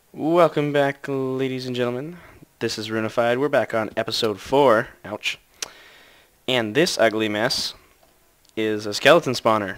Welcome back, ladies and gentlemen. This is Runified. We're back on episode 4. Ouch. And this ugly mess is a skeleton spawner.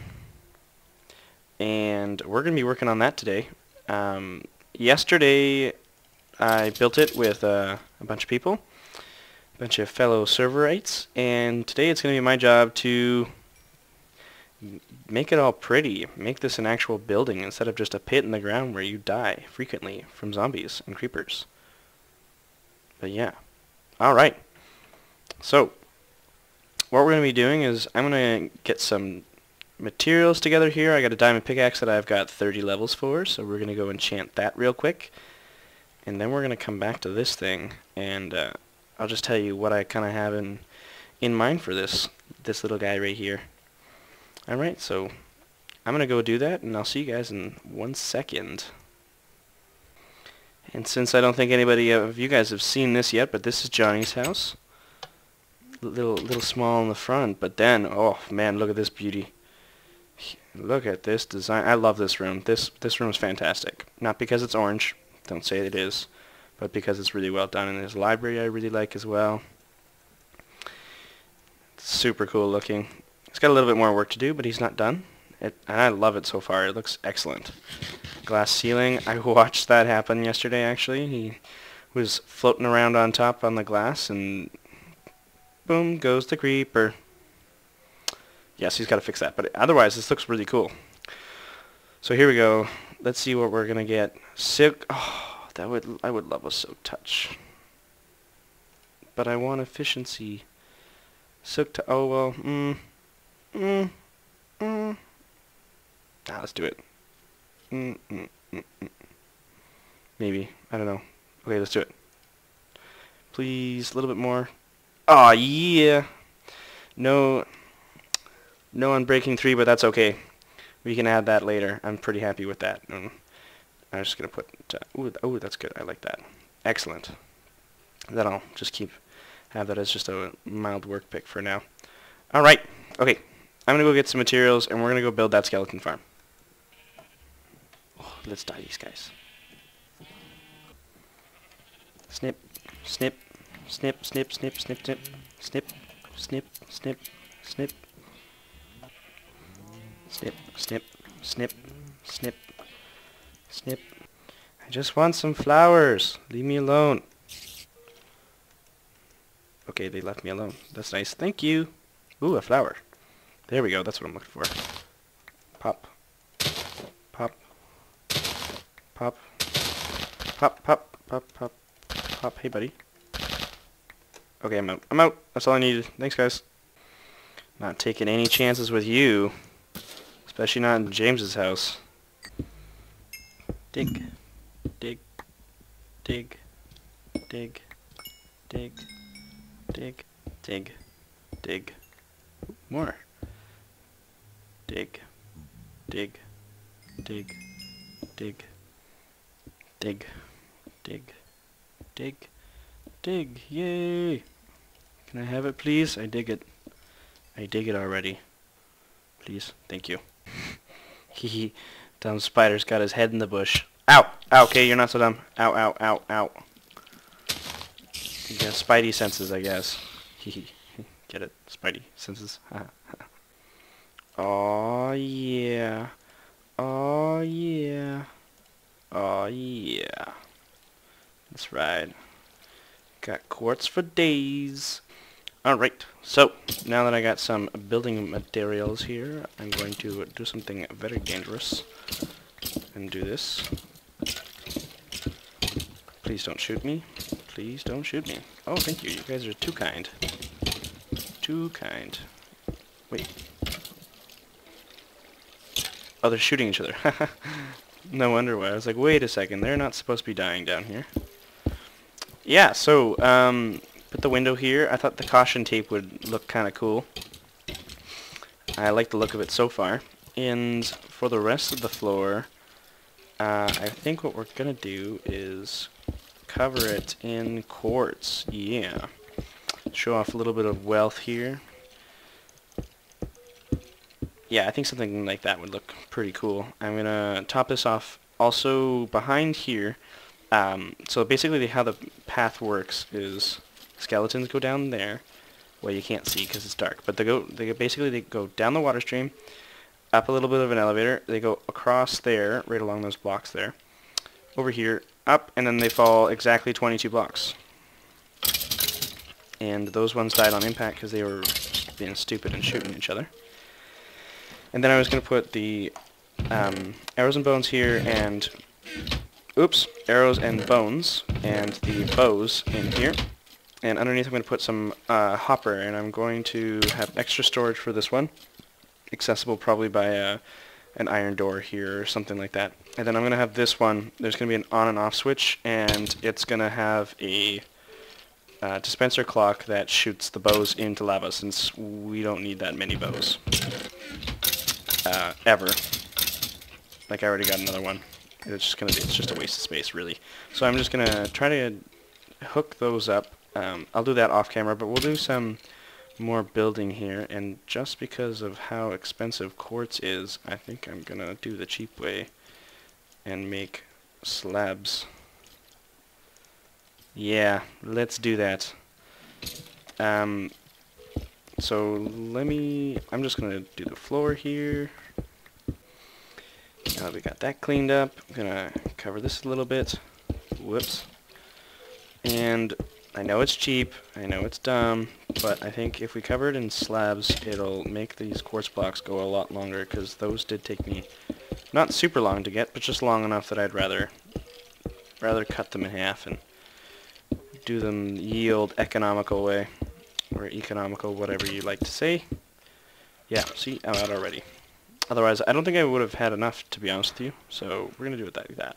And we're going to be working on that today. Yesterday, I built it with a bunch of people, a bunch of fellow serverites. And today it's going to be my job to make it all pretty. Make this an actual building instead of just a pit in the ground where you die frequently from zombies and creepers. But yeah. Alright. So, what we're going to be doing is I'm going to get some materials together here. I got a diamond pickaxe that I've got 30 levels for, so we're going to go enchant that real quick. And then we're going to come back to this thing, and I'll just tell you what I kind of have in mind for this little guy right here. Alright, so I'm going to go do that, and I'll see you guys in 1 second. And since I don't think anybody of you guys have seen this yet, but this is Johnny's house. Little small in the front, but then, oh man, look at this beauty. Look at this design. I love this room. This room is fantastic. Not because it's orange, don't say it is, but because it's really well done. And there's a library I really like as well. It's super cool looking. He's got a little bit more work to do, but he's not done. And I love it so far. It looks excellent. Glass ceiling. I watched that happen yesterday, actually. He was floating around on top on the glass, and boom, goes the creeper. Yes, he's got to fix that. But otherwise, this looks really cool. So here we go. Let's see what we're going to get. Silk. Oh, I would love a silk touch. But I want efficiency. Silk touch. Oh, well, let's do it. Maybe. I don't know. Okay, let's do it. Please, a little bit more. Aw, yeah. No unbreaking 3, but that's okay. We can add that later. I'm pretty happy with that. I'm just going to put... ooh, that's good. I like that. Excellent. Then I'll just have that as just a mild work pick for now. Alright. Okay. I'm going to go get some materials, and we're going to go build that skeleton farm. Oh, let's die these guys. Snip, snip, snip, snip, snip, snip, snip, snip, snip, snip, snip, snip, snip, snip, snip, snip. I just want some flowers. Leave me alone. Okay, they left me alone. That's nice. Thank you. Ooh, a flower. There we go. That's what I'm looking for. Pop. Pop. Pop. Pop, pop, pop, pop, pop. Hey, buddy. Okay, I'm out. I'm out. That's all I needed. Thanks, guys. Not taking any chances with you. Especially not in James's house. Dig. Dig. Dig. Dig. Dig. Dig. Dig. Dig. More. Dig. Dig. Dig. Dig. Dig. Dig. Dig. Dig. Yay! Can I have it, please? I dig it. I dig it already. Please. Thank you. Hehe. Dumb spider's got his head in the bush. Ow! Ow, okay, you're not so dumb. Ow, ow, ow, ow. You got spidey senses, I guess. Hehe. Get it? Spidey senses. Oh yeah. Oh yeah. Oh yeah. That's right. Got quartz for days. Alright, so now that I got some building materials here, I'm going to do something very dangerous. And do this. Please don't shoot me. Please don't shoot me. Oh, thank you. You guys are too kind. Too kind. Wait. Oh, they're shooting each other. No wonder why. I was like, wait a second. They're not supposed to be dying down here. Yeah, so, put the window here. I thought the caution tape would look kind of cool. I like the look of it so far. And for the rest of the floor, I think what we're going to do is cover it in quartz. Yeah. Show off a little bit of wealth here. Yeah, I think something like that would look pretty cool. I'm going to top this off. Also, behind here, So basically how the path works is skeletons go down there. Well, you can't see because it's dark, but they go down the water stream, up a little bit of an elevator. They go across there, right along those blocks there, over here, up, and then they fall exactly 22 blocks. And those ones died on impact because they were being stupid and shooting each other. And then I was going to put the arrows and bones here, and arrows and bones, and the bows in here. And underneath I'm going to put some hopper, and I'm going to have extra storage for this one, accessible probably by an iron door here or something like that. And then I'm going to have this one, there's going to be an on and off switch, and it's going to have a dispenser clock that shoots the bows into lava, since we don't need that many bows. Ever. Like, I already got another one. It's just a waste of space, really. So I'm just gonna try to hook those up. I'll do that off camera, but we'll do some more building here, and just because of how expensive quartz is, I think I'm gonna do the cheap way and make slabs. Yeah, let's do that. So I'm just gonna do the floor here. Now we got that cleaned up. I'm gonna cover this a little bit. Whoops. And I know it's cheap, I know it's dumb, but I think if we cover it in slabs, it'll make these quartz blocks go a lot longer, because those did take me not super long to get, but just long enough that I'd rather cut them in half and do them yield economical way, or economical, whatever you like to say. Yeah, see, I'm out already. Otherwise, I don't think I would have had enough, to be honest with you, so we're going to do it like that.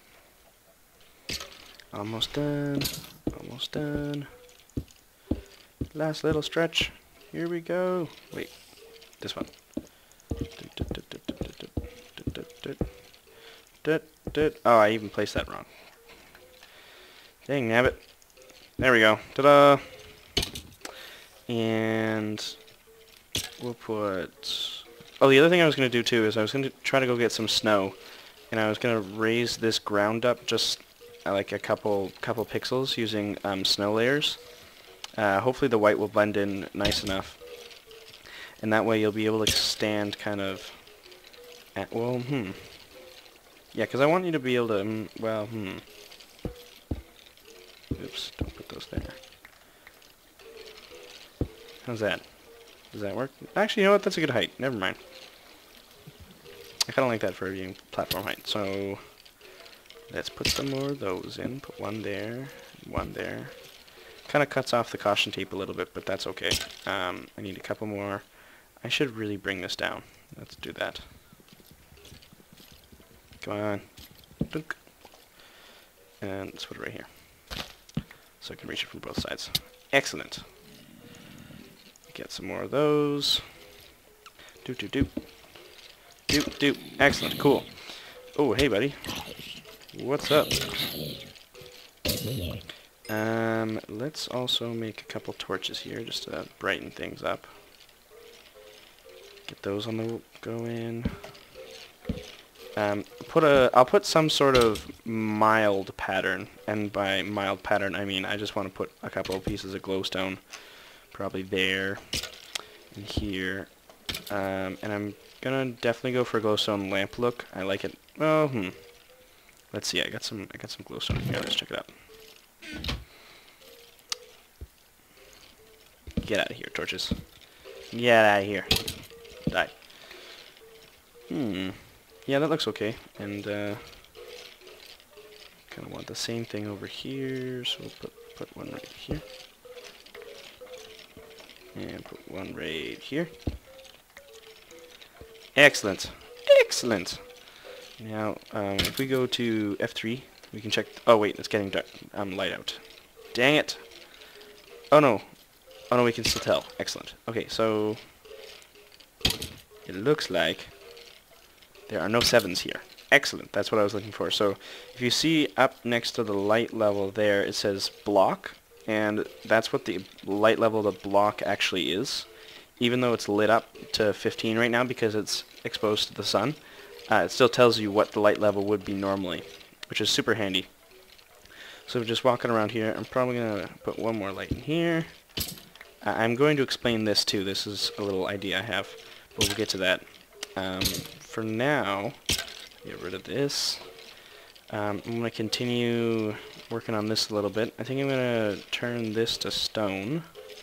Almost done. Almost done. Last little stretch. Here we go. Wait, this one. Oh, I even placed that wrong. Dang nabbit. There we go. Ta-da! And we'll put... Oh, the other thing I was going to do too is I was going to try to go get some snow, and I was going to raise this ground up just like a couple pixels using snow layers. Hopefully the white will blend in nice enough, and that way you'll be able to stand kind of at, well, yeah, because I want you to be able to, oops, don't put those there. How's that? Does that work? Actually, you know what? That's a good height. Never mind. I kind of like that for being platform height. So let's put some more of those in. Put one there, one there. Kind of cuts off the caution tape a little bit, but that's okay. I need a couple more. I should really bring this down. Let's do that. Come on. Dunk. And let's put it right here, so I can reach it from both sides. Excellent. Get some more of those. Doop. Excellent. Cool. Oh, hey, buddy. What's up? Let's also make a couple torches here just to brighten things up. Get those on the go in. I'll put some sort of mild pattern, and by mild pattern I mean I just want to put a couple of pieces of glowstone, probably there and here, and I'm gonna definitely go for a glowstone lamp look. I like it. Oh, let's see. I got some glowstone here. Let's check it out. Get out of here, torches. Get out of here. Die. Yeah, that looks okay. And kind of want the same thing over here, so we'll put one right here. And put one right here. Excellent. Excellent. Now, if we go to F3, we can check... Oh, wait, it's getting dark. Light out. Dang it. Oh, no. Oh, no, we can still tell. Excellent. Okay, so... It looks like there are no 7s here. Excellent. That's what I was looking for. So, if you see up next to the light level there, it says block. And that's what the light level of the block actually is. Even though it's lit up to 15 right now because it's exposed to the sun, it still tells you what the light level would be normally, which is super handy. So just walking around here, I'm probably going to put one more light in here. I'm going to explain this too. This is a little idea I have, but we'll get to that. For now, get rid of this. I'm going to continue working on this a little bit. I think I'm going to turn this to stone.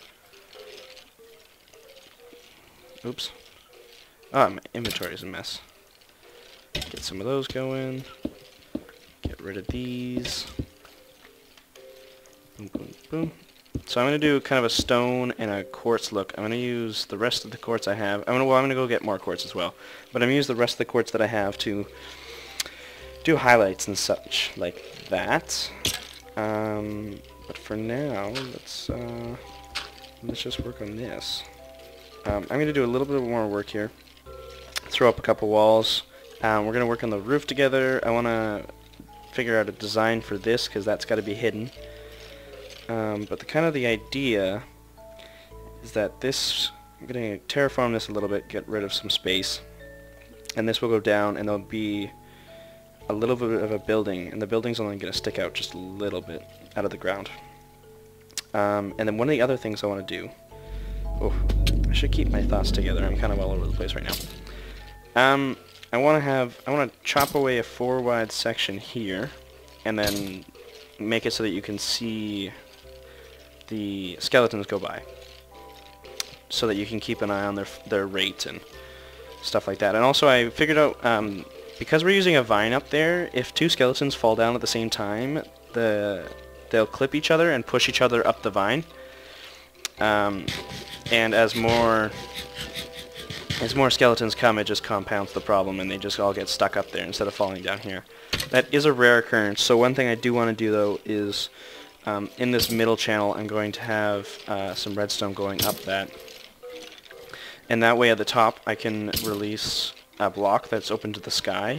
Oops. Oh, my inventory is a mess. Get some of those going. Get rid of these. Boom, boom, boom. So I'm going to do kind of a stone and a quartz look. I'm going to use the rest of the quartz I have. I'm going to go get more quartz as well. But I'm going to use the rest of the quartz that I have to do highlights and such like that. But for now, let's just work on this. I'm going to do a little bit more work here. Throw up a couple walls. We're going to work on the roof together. I want to figure out a design for this because that's got to be hidden. But the idea is that this, I'm going to terraform this a little bit, get rid of some space, and this will go down, and there'll be a little bit of a building, and the building's only going to stick out just a little bit out of the ground. And then one of the other things I want to do, I should keep my thoughts together. I'm kind of all over the place right now. I want to chop away a 4 wide section here, and then make it so that you can see the skeletons go by, so that you can keep an eye on their rate and stuff like that. And also I figured out, because we're using a vine up there, if 2 skeletons fall down at the same time, they'll clip each other and push each other up the vine. And as more skeletons come, it just compounds the problem, and they just all get stuck up there instead of falling down here. That is a rare occurrence. So one thing I do want to do though is, in this middle channel, I'm going to have some redstone going up that, and that way at the top I can release a block that's open to the sky,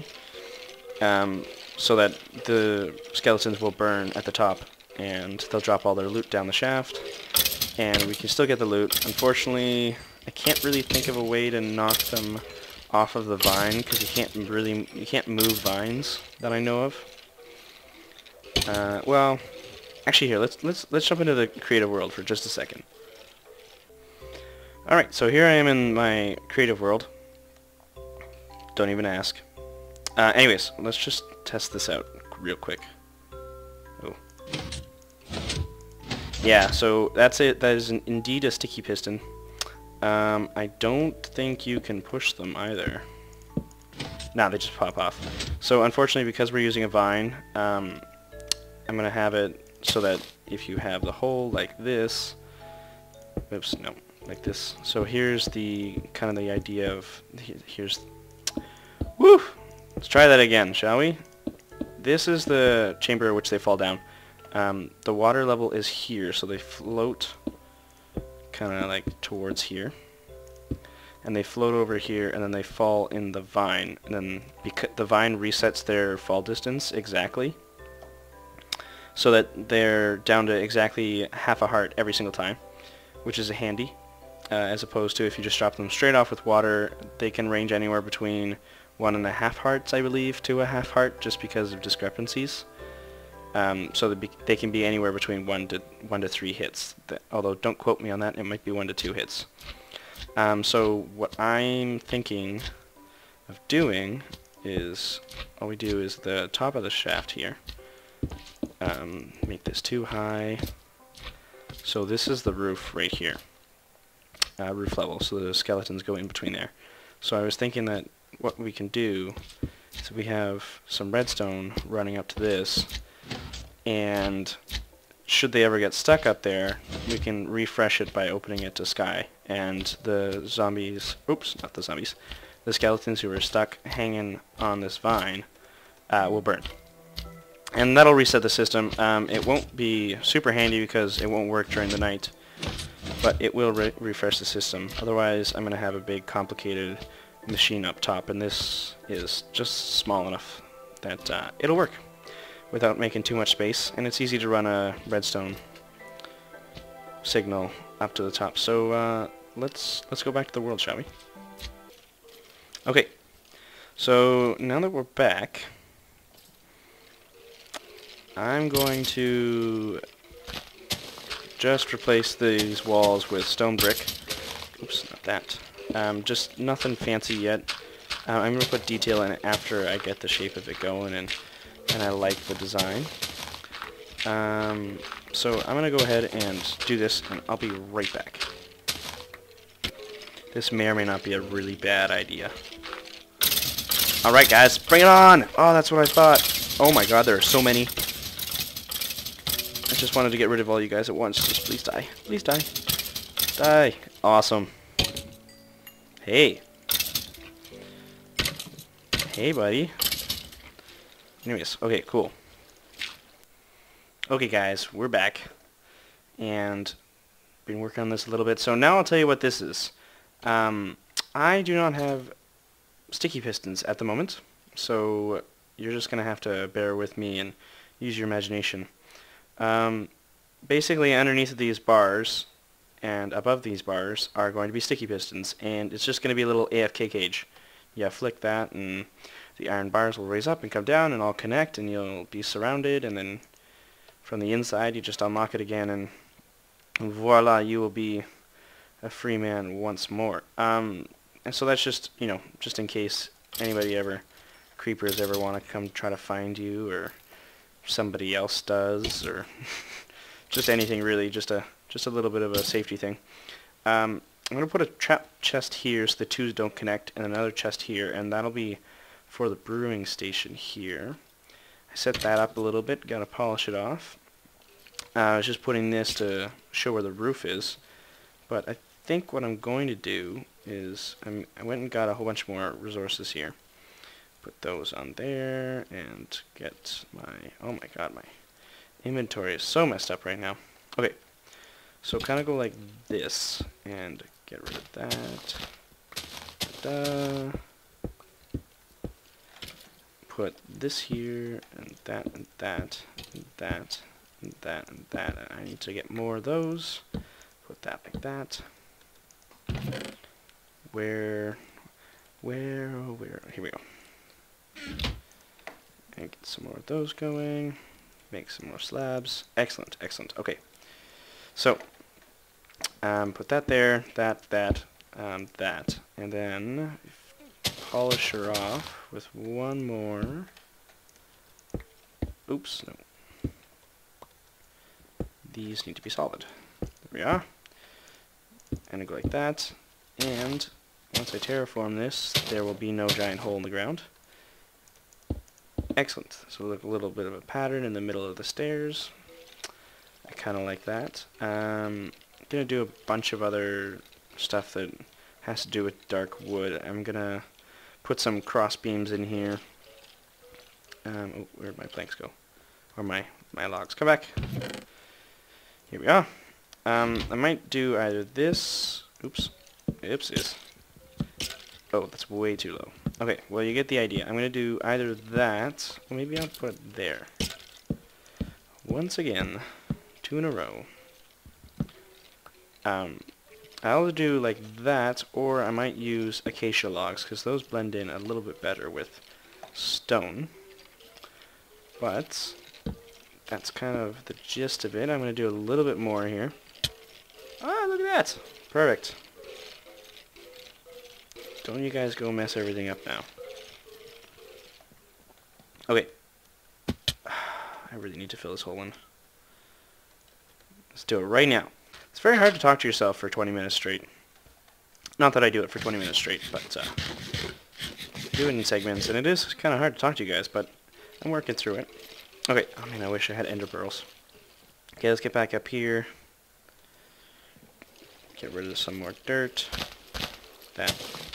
so that the skeletons will burn at the top, and they'll drop all their loot down the shaft, and we can still get the loot. Unfortunately, I can't really think of a way to knock them off of the vine, because you can't move vines that I know of. Well, actually here, let's jump into the creative world for just a second. Alright, so here I am in my creative world. Don't even ask. Anyways, let's just test this out real quick. Oh. Yeah, so that's it. That is indeed a sticky piston. I don't think you can push them either. Nah, they just pop off. So unfortunately, because we're using a vine, I'm going to have it so that if you have the hole like this, oops, no, like this. So here's the kind of the idea of, here's, woo! Let's try that again, shall we? This is the chamber in which they fall down. The water level is here, so they float kind of like towards here, and they float over here, and then they fall in the vine, and then because the vine resets their fall distance exactly, so that they're down to exactly half a heart every single time, which is handy, as opposed to if you just drop them straight off with water. They can range anywhere between 1.5 hearts, I believe, to a half heart, just because of discrepancies. So they can be anywhere between 1 to 3 hits. Although don't quote me on that, it might be 1 to 2 hits. So what I'm thinking of doing is, all we do is the top of the shaft here. Make this too high. So this is the roof right here. Roof level, so the skeletons go in between there. So I was thinking that what we can do is we have some redstone running up to this, and should they ever get stuck up there, we can refresh it by opening it to sky, and the zombies, oops, not the zombies, the skeletons who are stuck hanging on this vine will burn. And that'll reset the system. It won't be super handy because it won't work during the night, but it will refresh the system. Otherwise, I'm going to have a big complicated machine up top, and this is just small enough that it'll work without making too much space, and it's easy to run a redstone signal up to the top. So let's go back to the world, shall we? Okay, so now that we're back, I'm going to just replace these walls with stone brick. Oops, not that. Just nothing fancy yet. I'm going to put detail in it after I get the shape of it going and I like the design. So I'm going to go ahead and do this, and I'll be right back. This may or may not be a really bad idea. Alright guys, bring it on! Oh, that's what I thought. Oh my god, there are so many. I just wanted to get rid of all you guys at once. Just please die. Please die. Die. Awesome. Hey. Hey, buddy. Anyways, okay, cool. Okay guys, we're back. And been working on this a little bit. So now I'll tell you what this is. I do not have sticky pistons at the moment, so you're just going to have to bear with me and use your imagination. Basically, underneath these bars and above these bars are going to be sticky pistons, and it's just going to be a little AFK cage. You flick that, and the iron bars will raise up and come down and all connect, and you'll be surrounded, and then from the inside you just unlock it again, and voila, you will be a free man once more. And so that's just, you know, just in case anybody ever, creepers ever want to come try to find you, or somebody else does, or just anything really, just a little bit of a safety thing. I'm going to put a trap chest here so the twos don't connect, and another chest here, and that'll be for the brewing station here. I set that up a little bit, got to polish it off. I was just putting this to show where the roof is, but I think what I'm going to do is I went and got a whole bunch more resources here. Put those on there and get my, oh my god, my inventory is so messed up right now. Okay, so kind of go like this and get rid of that. Da-da. Put this here and that and that and that and that and that, and I need to get more of those. Put that like that. Where, here we go. And get some more of those going. Make some more slabs. Excellent, excellent. Okay. So, put that there, that, and then polish her off with one more. Oops, no. These need to be solid. There we are. And I go like that, and once I terraform this, there will be no giant hole in the ground. Excellent. So look, a little bit of a pattern in the middle of the stairs. I kind of like that. I'm going to do a bunch of other stuff that has to do with dark wood. I'm going to put some cross beams in here. Oh, where'd my planks go? Or my logs. Come back. Here we are. I might do either this. Oops. Oopsies. Oh, that's way too low. Okay, well, you get the idea. I'm going to do either that, or maybe I'll put it there. Once again, 2 in a row. I'll do like that, or I might use acacia logs, because those blend in a little bit better with stone. But that's kind of the gist of it. I'm going to do a little bit more here. Ah, look at that! Perfect. Don't you guys go mess everything up now. Okay. I really need to fill this hole in. Let's do it right now. It's very hard to talk to yourself for 20 minutes straight. Not that I do it for 20 minutes straight, but do it in segments, and it is kind of hard to talk to you guys, but I'm working through it. Okay, I mean, I wish I had ender pearls. Okay, let's get back up here. Get rid of some more dirt. That.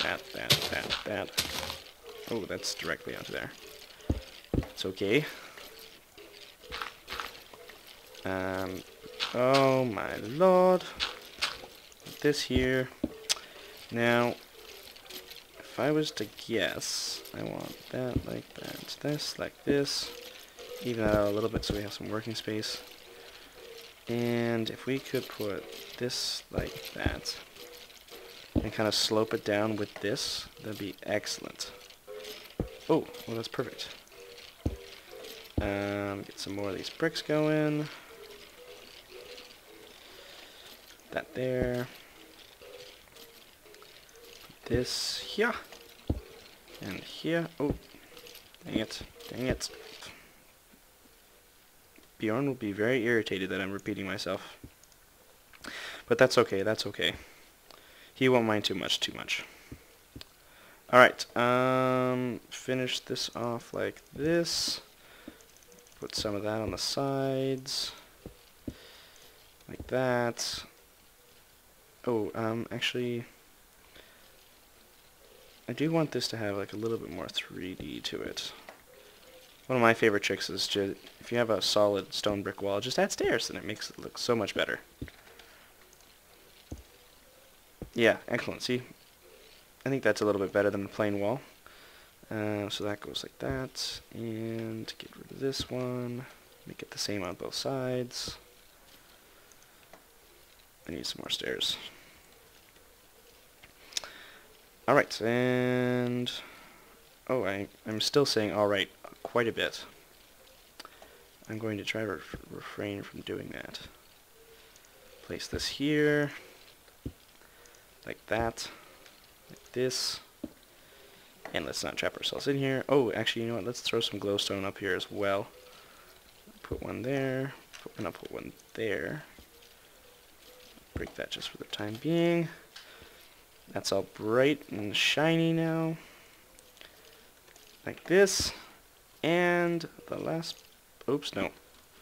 Oh, that's directly onto there. It's okay. Oh my lord. This here. Now, if I was to guess, I want that like that. This like this. Even that out a little bit so we have some working space. And if we could put this like that, and kind of slope it down with this, that'd be excellent. Oh, well, that's perfect. Get some more of these bricks going. That there. Put this here. And here. Oh, dang it. Dang it. Bjorn will be very irritated that I'm repeating myself. But that's okay, that's okay. He won't mind too much. Alright, finish this off like this. Put some of that on the sides. Like that. Oh, actually, I do want this to have like a little bit more 3D to it. One of my favorite tricks is just, if you have a solid stone brick wall, just add stairs and it makes it look so much better. Yeah, excellent. See, I think that's a little bit better than a plain wall. So that goes like that, and get rid of this one. Make it the same on both sides. I need some more stairs. Alright, and... oh, I'm still saying alright quite a bit. I'm going to try to refrain from doing that. Place this here, like that, like this, and let's not trap ourselves in here. Oh, actually, you know what, let's throw some glowstone up here as well. Put one there, and I'll put one there. Break that just for the time being. That's all bright and shiny now. Like this. And the last... oops, no.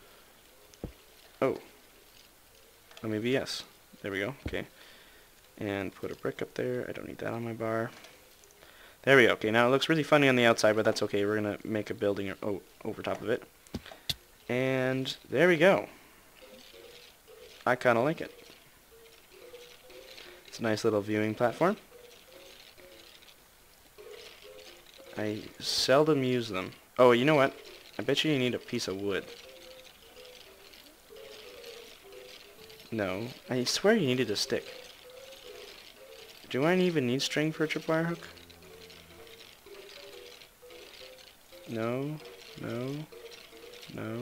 Oh. Oh, maybe yes. There we go. Okay. And put a brick up there. I don't need that on my bar. There we go. Okay, now it looks really funny on the outside, but that's okay. We're going to make a building over top of it. And there we go. I kind of like it. It's a nice little viewing platform. I seldom use them. Oh, you know what? I bet you need a piece of wood. No, I swear you needed a stick. Do I even need string for a tripwire hook? No, no, no,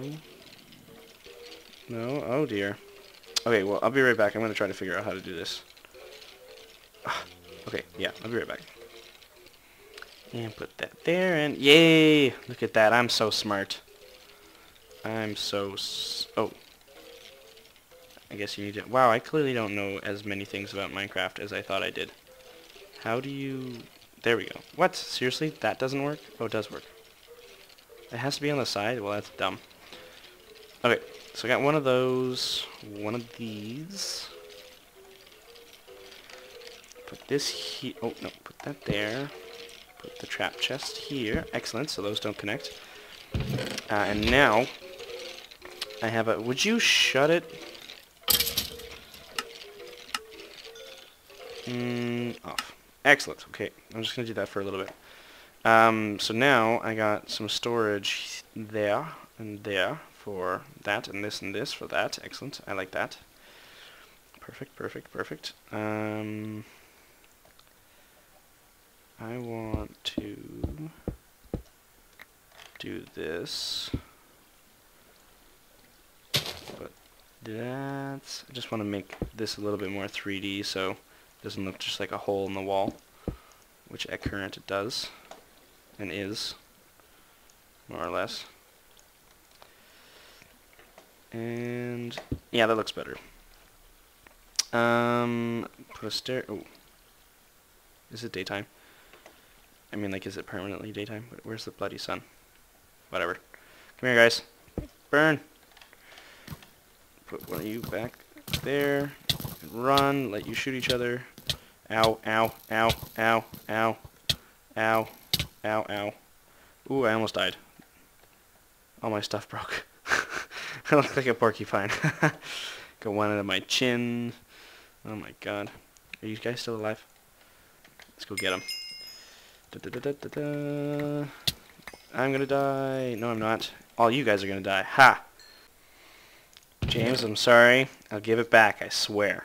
no, oh dear. Okay, well, I'll be right back. I'm going to try to figure out how to do this. Okay, yeah, I'll be right back. And put that there, and yay! Look at that, I'm so smart. I'm so oh. I guess you need to... wow, I clearly don't know as many things about Minecraft as I thought I did. How do you... there we go. What? Seriously? That doesn't work? Oh, it does work. It has to be on the side? Well, that's dumb. Okay, so I got one of those, one of these. Put this here. Oh, no, put that there. Put the trap chest here. Excellent, so those don't connect. And now, I have a... would you shut it? Off. Excellent, okay. I'm just going to do that for a little bit. So now, I got some storage there and there for that, and this for that. Excellent, I like that. Perfect, perfect, perfect. I want to do this, but that's... I just want to make this a little bit more 3D so it doesn't look just like a hole in the wall, which at current it does, and is, more or less. And yeah, that looks better. Put a stair... oh. Is it daytime? I mean, like, is it permanently daytime? Where's the bloody sun? Whatever. Come here, guys. Burn! Put one of you back there. Run. Let you shoot each other. Ow, ow, ow, ow, ow, ow, ow, ow. Ooh, I almost died. All my stuff broke. I look like a porcupine. Got one out of my chin. Oh my god. Are you guys still alive? Let's go get them. Da, da, da, da, da. I'm gonna die. No, I'm not. All you guys are gonna die. Ha! James, I'm sorry. I'll give it back, I swear.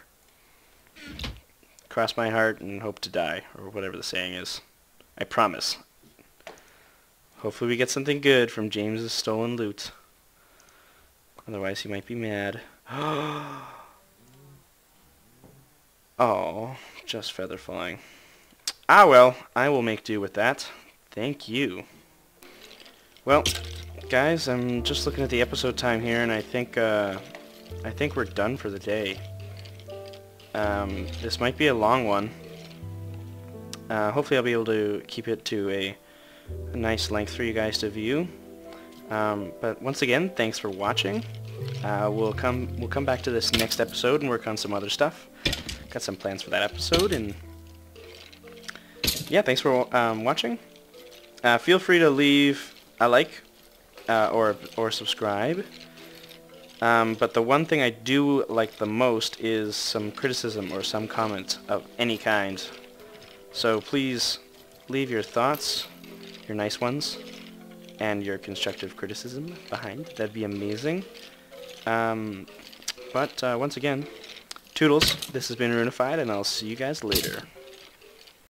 Cross my heart and hope to die, or whatever the saying is. I promise. Hopefully we get something good from James's stolen loot. Otherwise he might be mad. Oh, just feather falling. Ah well, I will make do with that. Thank you. Well, guys, I'm just looking at the episode time here, and I think we're done for the day. This might be a long one. Hopefully I'll be able to keep it to a nice length for you guys to view. But once again, thanks for watching. We'll come back to this next episode and work on some other stuff. Got some plans for that episode, and yeah, thanks for watching. Feel free to leave a like or subscribe. But the one thing I do like the most is some criticism or some comment of any kind. So please leave your thoughts, your nice ones, and your constructive criticism behind. That'd be amazing. But once again, toodles, this has been Runified, and I'll see you guys later.